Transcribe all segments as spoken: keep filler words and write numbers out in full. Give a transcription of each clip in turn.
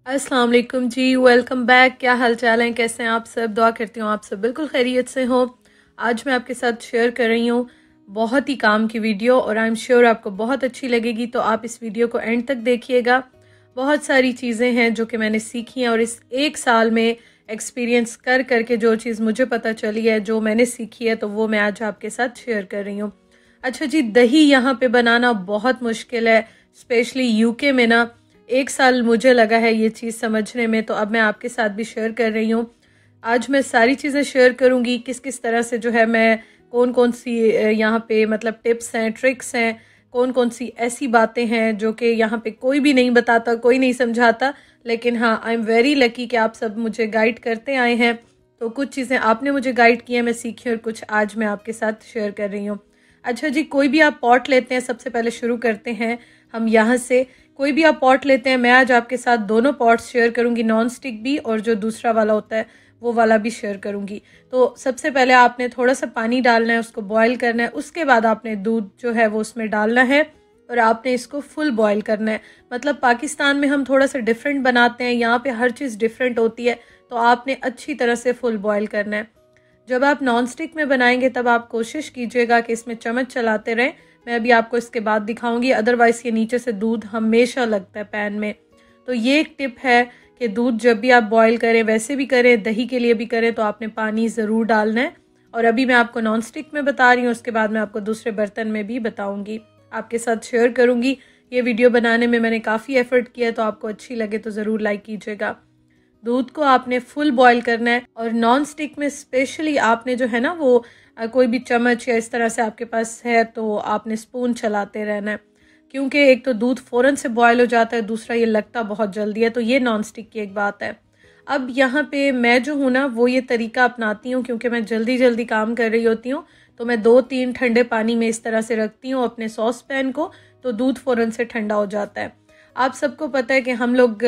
अस्सलाम वालेकुम जी, welcome back. क्या हाल चाल है, कैसे हैं आप सब? दुआ करती हूँ आप सब बिल्कुल खैरियत से हो। आज मैं आपके साथ शेयर कर रही हूँ बहुत ही काम की वीडियो और आई एम श्योर आपको बहुत अच्छी लगेगी, तो आप इस वीडियो को एंड तक देखिएगा। बहुत सारी चीज़ें हैं जो कि मैंने सीखी हैं और इस एक साल में एक्सपीरियंस कर करके जो चीज़ मुझे पता चली है, जो मैंने सीखी है, तो वो मैं आज आपके साथ शेयर कर रही हूँ। अच्छा जी, दही यहाँ पे बनाना बहुत मुश्किल है, स्पेशली यूके में ना। एक साल मुझे लगा है ये चीज़ समझने में, तो अब मैं आपके साथ भी शेयर कर रही हूँ। आज मैं सारी चीज़ें शेयर करूँगी, किस किस तरह से जो है मैं कौन कौन सी यहाँ पे मतलब टिप्स हैं, ट्रिक्स हैं, कौन कौन सी ऐसी बातें हैं जो कि यहाँ पे कोई भी नहीं बताता, कोई नहीं समझाता। लेकिन हाँ, आई एम वेरी लकी कि आप सब मुझे गाइड करते आए हैं। तो कुछ चीज़ें आपने मुझे गाइड की हैं, मैं सीखी, और कुछ आज मैं आपके साथ शेयर कर रही हूँ। अच्छा जी, कोई भी आप पॉट लेते हैं, सबसे पहले शुरू करते हैं हम यहाँ से। कोई भी आप पॉट लेते हैं, मैं आज आपके साथ दोनों पॉट्स शेयर करूंगी, नॉन स्टिक भी और जो दूसरा वाला होता है वो वाला भी शेयर करूंगी। तो सबसे पहले आपने थोड़ा सा पानी डालना है, उसको बॉईल करना है। उसके बाद आपने दूध जो है वो उसमें डालना है और आपने इसको फुल बॉईल करना है। मतलब पाकिस्तान में हम थोड़ा सा डिफरेंट बनाते हैं, यहाँ पे हर चीज़ डिफरेंट होती है, तो आपने अच्छी तरह से फुल बॉईल करना है। जब आप नॉन स्टिक में बनाएंगे तब आप कोशिश कीजिएगा कि इसमें चम्मच चलाते रहें। मैं अभी आपको इसके बाद दिखाऊंगी, अदरवाइज़ ये नीचे से दूध हमेशा लगता है पैन में। तो ये एक टिप है कि दूध जब भी आप बॉईल करें, वैसे भी करें, दही के लिए भी करें, तो आपने पानी ज़रूर डालना है। और अभी मैं आपको नॉन स्टिक में बता रही हूँ, उसके बाद मैं आपको दूसरे बर्तन में भी बताऊँगी, आपके साथ शेयर करूँगी। ये वीडियो बनाने में मैंने काफ़ी एफ़र्ट किया है, तो आपको अच्छी लगे तो ज़रूर लाइक कीजिएगा। दूध को आपने फुल बॉईल करना है और नॉन स्टिक में स्पेशली आपने जो है ना वो आ, कोई भी चम्मच या इस तरह से आपके पास है तो आपने स्पून चलाते रहना है, क्योंकि एक तो दूध फ़ौरन से बॉईल हो जाता है, दूसरा ये लगता बहुत जल्दी है। तो ये नॉन स्टिक की एक बात है। अब यहाँ पे मैं जो हूँ ना वो ये तरीका अपनाती हूँ, क्योंकि मैं जल्दी जल्दी काम कर रही होती हूँ, तो मैं दो तीन ठंडे पानी में इस तरह से रखती हूँ अपने सॉस पैन को, तो दूध फ़ौरन से ठंडा हो जाता है। आप सबको पता है कि हम लोग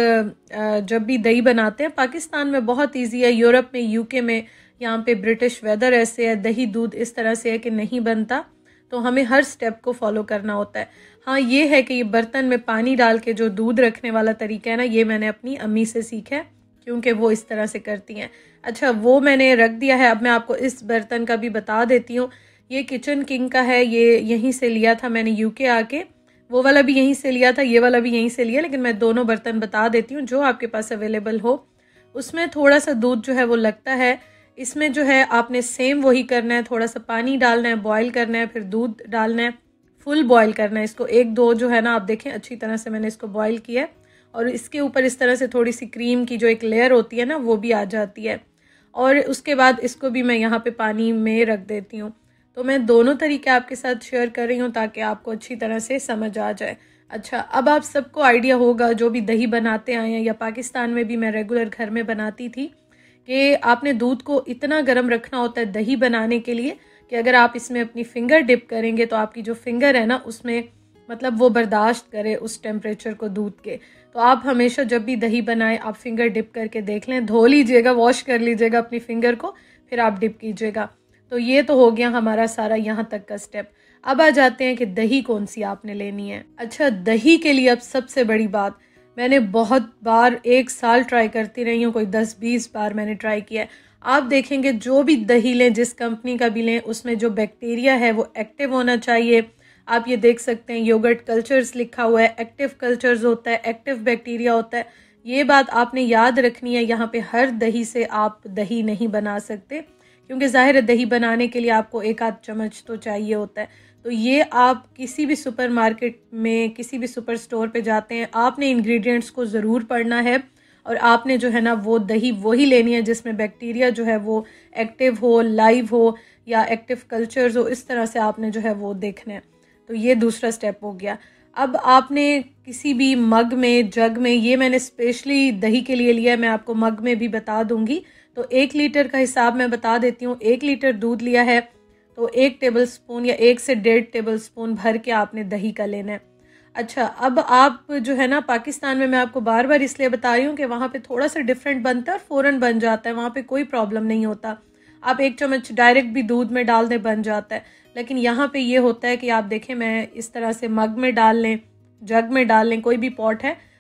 जब भी दही बनाते हैं, पाकिस्तान में बहुत इजी है, यूरोप में, यूके में, यहाँ पे ब्रिटिश वेदर ऐसे है, दही दूध इस तरह से है कि नहीं बनता, तो हमें हर स्टेप को फॉलो करना होता है। हाँ, ये है कि ये बर्तन में पानी डाल के जो दूध रखने वाला तरीका है ना, ये मैंने अपनी अम्मी से सीखा है, क्योंकि वो इस तरह से करती हैं। अच्छा, वो मैंने रख दिया है। अब मैं आपको इस बर्तन का भी बता देती हूँ। ये किचन किंग का है, ये यहीं से लिया था मैंने यूके आके, वो वाला भी यहीं से लिया था, ये वाला भी यहीं से लिया, लेकिन मैं दोनों बर्तन बता देती हूँ जो आपके पास अवेलेबल हो। उसमें थोड़ा सा दूध जो है वो लगता है, इसमें जो है आपने सेम वही करना है, थोड़ा सा पानी डालना है, बॉईल करना है, फिर दूध डालना है, फुल बॉईल करना है इसको। एक दो जो है ना, आप देखें अच्छी तरह से मैंने इसको बॉईल किया है और इसके ऊपर इस तरह से थोड़ी सी क्रीम की जो एक लेयर होती है ना, वो भी आ जाती है। और उसके बाद इसको भी मैं यहाँ पे पानी में रख देती हूँ। तो मैं दोनों तरीके आपके साथ शेयर कर रही हूँ ताकि आपको अच्छी तरह से समझ आ जाए। अच्छा, अब आप सबको आइडिया होगा जो भी दही बनाते आए हैं, या पाकिस्तान में भी मैं रेगुलर घर में बनाती थी, कि आपने दूध को इतना गर्म रखना होता है दही बनाने के लिए कि अगर आप इसमें अपनी फिंगर डिप करेंगे तो आपकी जो फिंगर है ना उसमें मतलब वो बर्दाश्त करे उस टेम्परेचर को दूध के। तो आप हमेशा जब भी दही बनाएं आप फिंगर डिप करके देख लें, धो लीजिएगा, वॉश कर लीजिएगा अपनी फिंगर को, फिर आप डिप कीजिएगा। तो ये तो हो गया हमारा सारा यहाँ तक का स्टेप। अब आ जाते हैं कि दही कौन सी आपने लेनी है। अच्छा, दही के लिए अब सबसे बड़ी बात, मैंने बहुत बार एक साल ट्राई करती रही हूँ, कोई दस बीस बार मैंने ट्राई किया है। आप देखेंगे जो भी दही लें, जिस कंपनी का भी लें, उसमें जो बैक्टीरिया है वो एक्टिव होना चाहिए। आप ये देख सकते हैं योगर्ट कल्चर्स लिखा हुआ है, एक्टिव कल्चर्स होता है, एक्टिव बैक्टीरिया होता है। ये बात आपने याद रखनी है। यहाँ पे हर दही से आप दही नहीं बना सकते, क्योंकि ज़ाहिर है दही बनाने के लिए आपको एक आध चम्मच तो चाहिए होता है। तो ये आप किसी भी सुपर मार्केट में, किसी भी सुपर स्टोर पे जाते हैं, आपने इंग्रेडिएंट्स को ज़रूर पढ़ना है और आपने जो है ना वो दही वही लेनी है जिसमें बैक्टीरिया जो है वो एक्टिव हो, लाइव हो, या एक्टिव कल्चर्स हो, इस तरह से आपने जो है वो देखना है। तो ये दूसरा स्टेप हो गया। अब आपने किसी भी मग में, जग में, ये मैंने स्पेशली दही के लिए लिया है, मैं आपको मग में भी बता दूंगी। तो एक लीटर का हिसाब मैं बता देती हूँ। एक लीटर दूध लिया है तो एक टेबल स्पून या एक से डेढ़ टेबल स्पून भर के आपने दही का लेना है। अच्छा, अब आप जो है ना पाकिस्तान में, मैं आपको बार बार इसलिए बता रही हूँ कि वहाँ पे थोड़ा सा डिफरेंट बनता है और फ़ौरन बन जाता है, वहाँ पे कोई प्रॉब्लम नहीं होता। आप एक चम्मच डायरेक्ट भी दूध में डाल दें, बन जाता है। लेकिन यहाँ पे ये होता है कि आप देखें, मैं इस तरह से मग में डाल लें, जग में डाल लें, कोई भी पॉट है,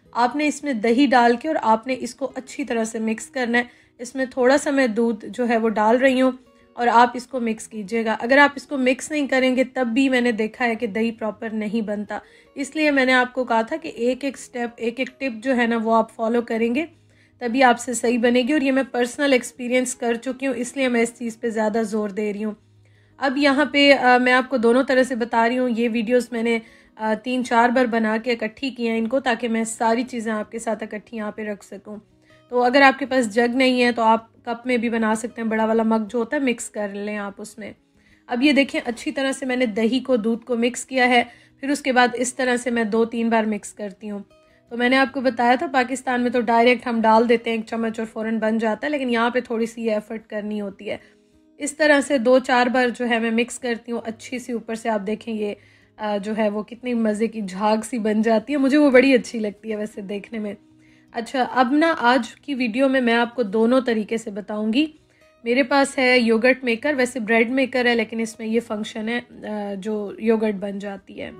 आपने इसमें दही डाल के और आपने इसको अच्छी तरह से मिक्स करना है। इसमें थोड़ा सा मैं दूध जो है वो डाल रही हूँ और आप इसको मिक्स कीजिएगा। अगर आप इसको मिक्स नहीं करेंगे तब भी मैंने देखा है कि दही प्रॉपर नहीं बनता, इसलिए मैंने आपको कहा था कि एक एक स्टेप, एक एक टिप जो है ना वो आप फॉलो करेंगे तभी आपसे सही बनेगी। और ये मैं पर्सनल एक्सपीरियंस कर चुकी हूँ, इसलिए मैं इस चीज़ पे ज़्यादा ज़ोर दे रही हूँ। अब यहाँ पे आ, मैं आपको दोनों तरह से बता रही हूँ। ये वीडियोस मैंने आ, तीन चार बार बना के इकट्ठी की हैं इनको, ताकि मैं सारी चीज़ें आपके साथ इकट्ठी यहाँ पे रख सकूँ। तो अगर आपके पास जग नहीं है तो आप कप में भी बना सकते हैं, बड़ा वाला मग जो होता है मिक्स कर लें आप उसमें। अब ये देखें अच्छी तरह से मैंने दही को, दूध को मिक्स किया है। फिर उसके बाद इस तरह से मैं दो तीन बार मिक्स करती हूँ। तो मैंने आपको बताया था पाकिस्तान में तो डायरेक्ट हम डाल देते हैं एक चम्मच और फ़ौरन बन जाता है, लेकिन यहाँ पे थोड़ी सी ये एफर्ट करनी होती है। इस तरह से दो चार बार जो है मैं मिक्स करती हूँ अच्छी सी। ऊपर से आप देखें ये जो है वो कितनी मज़े की झाग सी बन जाती है, मुझे वो बड़ी अच्छी लगती है वैसे देखने में। अच्छा, अब ना आज की वीडियो में मैं आपको दोनों तरीके से बताऊंगी। मेरे पास है योगर्ट मेकर, वैसे ब्रेड मेकर है लेकिन इसमें ये फंक्शन है जो योगर्ट बन जाती है।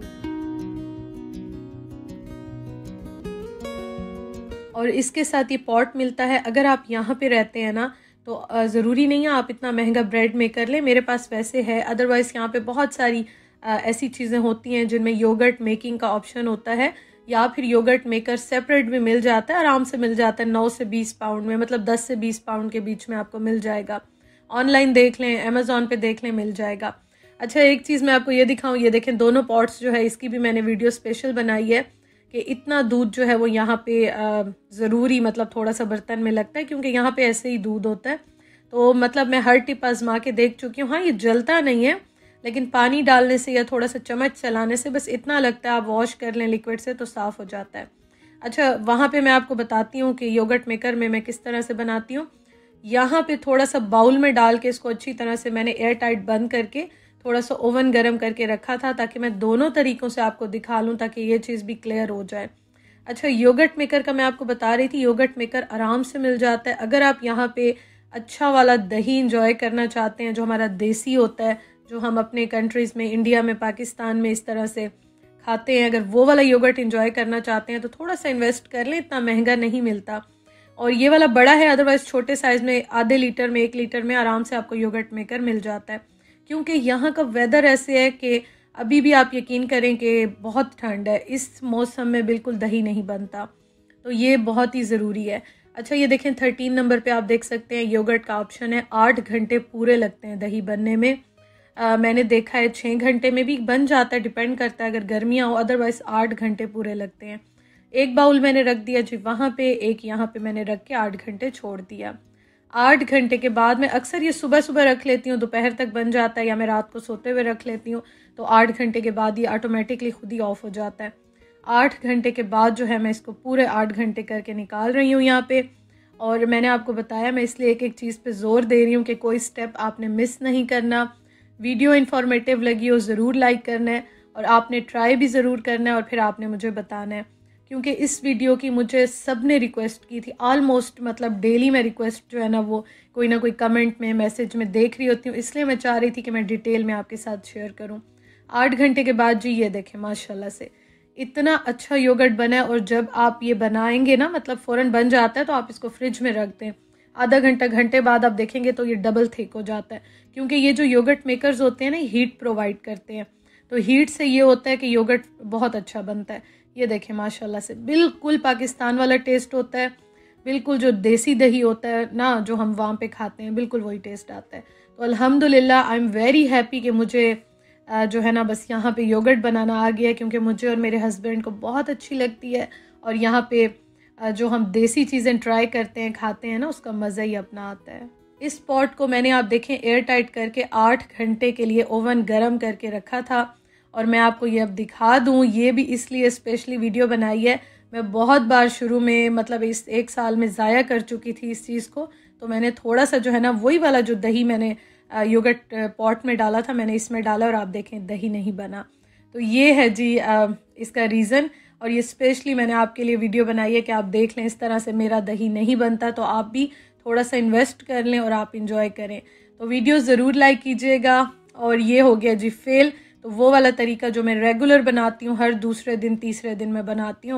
और इसके साथ ये पॉट मिलता है। अगर आप यहाँ पे रहते हैं ना तो ज़रूरी नहीं है आप इतना महंगा ब्रेड मेकर लें, मेरे पास वैसे है। अदरवाइज़ यहाँ पे बहुत सारी ऐसी चीज़ें होती हैं जिनमें योगर्ट मेकिंग का ऑप्शन होता है, या फिर योगर्ट मेकर सेपरेट भी मिल जाता है, आराम से मिल जाता है नौ से बीस पाउंड में, मतलब दस से बीस पाउंड के बीच में आपको मिल जाएगा। ऑनलाइन देख लें, अमेज़ॉन पे देख लें, मिल जाएगा। अच्छा, एक चीज़ मैं आपको ये दिखाऊं, ये देखें दोनों पॉट्स जो है इसकी भी मैंने वीडियो स्पेशल बनाई है कि इतना दूध जो है वो यहाँ पे ज़रूरी मतलब थोड़ा सा बर्तन में लगता है, क्योंकि यहाँ पे ऐसे ही दूध होता है। तो मतलब मैं हर टिप आजमा के देख चुकी हूँ। हाँ, ये जलता नहीं है, लेकिन पानी डालने से या थोड़ा सा चम्मच चलाने से बस इतना लगता है, आप वॉश कर लें लिक्विड से तो साफ़ हो जाता है। अच्छा, वहाँ पे मैं आपको बताती हूँ कि योगर्ट मेकर में मैं किस तरह से बनाती हूँ। यहाँ पे थोड़ा सा बाउल में डाल के इसको अच्छी तरह से मैंने एयर टाइट बंद करके थोड़ा सा ओवन गर्म करके रखा था, ताकि मैं दोनों तरीक़ों से आपको दिखा लूँ, ताकि ये चीज़ भी क्लियर हो जाए। अच्छा, योगर्ट मेकर का मैं आपको बता रही थी, योगर्ट मेकर आराम से मिल जाता है। अगर आप यहाँ पे अच्छा वाला दही इंजॉय करना चाहते हैं जो हमारा देसी होता है, जो हम अपने कंट्रीज़ में, इंडिया में, पाकिस्तान में इस तरह से खाते हैं, अगर वो वाला योगर्ट इंजॉय करना चाहते हैं तो थोड़ा सा इन्वेस्ट कर लें, इतना महंगा नहीं मिलता। और ये वाला बड़ा है, अदरवाइज़ छोटे साइज़ में आधे लीटर में, एक लीटर में आराम से आपको योगर्ट मेकर मिल जाता है। क्योंकि यहाँ का वेदर ऐसे है कि अभी भी आप यकीन करें कि बहुत ठंड है, इस मौसम में बिल्कुल दही नहीं बनता, तो ये बहुत ही ज़रूरी है। अच्छा, ये देखें थर्टीन नंबर पे आप देख सकते हैं योगर्ट का ऑप्शन है। आठ घंटे पूरे लगते हैं दही बनने में। आ, मैंने देखा है छः घंटे में भी बन जाता है, डिपेंड करता है अगर गर्मियाँ हो, अदरवाइज़ आठ घंटे पूरे लगते हैं। एक बाउल मैंने रख दिया जी वहाँ पे, एक यहाँ पे मैंने रख के आठ घंटे छोड़ दिया। आठ घंटे के बाद मैं अक्सर ये सुबह सुबह रख लेती हूँ, दोपहर तक बन जाता है, या मैं रात को सोते हुए रख लेती हूँ, तो आठ घंटे के बाद ये ऑटोमेटिकली खुद ही ऑफ हो जाता है। आठ घंटे के बाद जो है मैं इसको पूरे आठ घंटे करके निकाल रही हूँ यहाँ पे। और मैंने आपको बताया, मैं इसलिए एक एक चीज़ पे ज़ोर दे रही हूँ कि कोई स्टेप आपने मिस नहीं करना। वीडियो इन्फॉर्मेटिव लगी हो ज़रूर लाइक करना है, और आपने ट्राई भी ज़रूर करना है, और फिर आपने मुझे बताना है, क्योंकि इस वीडियो की मुझे सब ने रिक्वेस्ट की थी। ऑलमोस्ट मतलब डेली मैं रिक्वेस्ट जो है ना वो कोई ना कोई कमेंट में, मैसेज में देख रही होती हूँ, इसलिए मैं चाह रही थी कि मैं डिटेल में आपके साथ शेयर करूँ। आठ घंटे के बाद जी ये देखें माशाल्लाह से इतना अच्छा योगर्ट बना है। और जब आप ये बनाएंगे ना, मतलब फ़ौरन बन जाता है, तो आप इसको फ्रिज में रख दें, आधा घंटा घंटे बाद आप देखेंगे तो ये डबल थिक हो जाता है, क्योंकि ये जो योगर्ट मेकर्स होते हैं ना, हीट प्रोवाइड करते हैं, तो हीट से ये होता है कि योगर्ट बहुत अच्छा बनता है। ये देखें माशाल्लाह से बिल्कुल पाकिस्तान वाला टेस्ट होता है, बिल्कुल जो देसी दही होता है ना जो हम वहाँ पे खाते हैं, बिल्कुल वही टेस्ट आता है। तो अल्हम्दुलिल्लाह आई एम वेरी हैप्पी कि मुझे जो है ना बस यहाँ पे योगर्ट बनाना आ गया, क्योंकि मुझे और मेरे हस्बैंड को बहुत अच्छी लगती है। और यहाँ पे जो हम देसी चीज़ें ट्राई करते हैं, खाते हैं ना, उसका मज़ा ही अपना आता है। इस पॉट को मैंने आप देखें एयर टाइट करके आठ घंटे के लिए ओवन गर्म करके रखा था। और मैं आपको ये अब दिखा दूँ, ये भी इसलिए स्पेशली वीडियो बनाई है, मैं बहुत बार शुरू में मतलब इस एक साल में ज़ाया कर चुकी थी इस चीज़ को, तो मैंने थोड़ा सा जो है ना वही वाला जो दही मैंने योगर्ट पॉट में डाला था, मैंने इसमें डाला, और आप देखें दही नहीं बना। तो ये है जी आ, इसका रीज़न। और ये स्पेशली मैंने आपके लिए वीडियो बनाई है कि आप देख लें इस तरह से मेरा दही नहीं बनता, तो आप भी थोड़ा सा इन्वेस्ट कर लें और आप इंजॉय करें। तो वीडियो ज़रूर लाइक कीजिएगा। और ये हो गया जी फेल, तो वो वाला तरीका जो मैं रेगुलर बनाती हूँ, हर दूसरे दिन तीसरे दिन मैं बनाती हूँ, और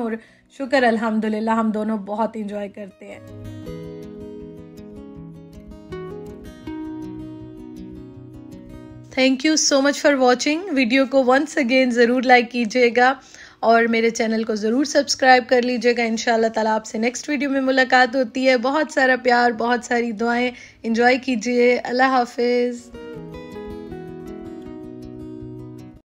शुक्र अल्हम्दुलिल्लाह हम दोनों बहुत इंजॉय करते हैं। Thank you so much for watching. Video को वंस अगेन ज़रूर लाइक कीजिएगा और मेरे चैनल को ज़रूर सब्सक्राइब कर लीजिएगा। इंशाल्लाह ताला आपसे नेक्स्ट वीडियो में मुलाकात होती है। बहुत सारा प्यार, बहुत सारी दुआएं। एंजॉय कीजिए। अल्लाह हाफिज़।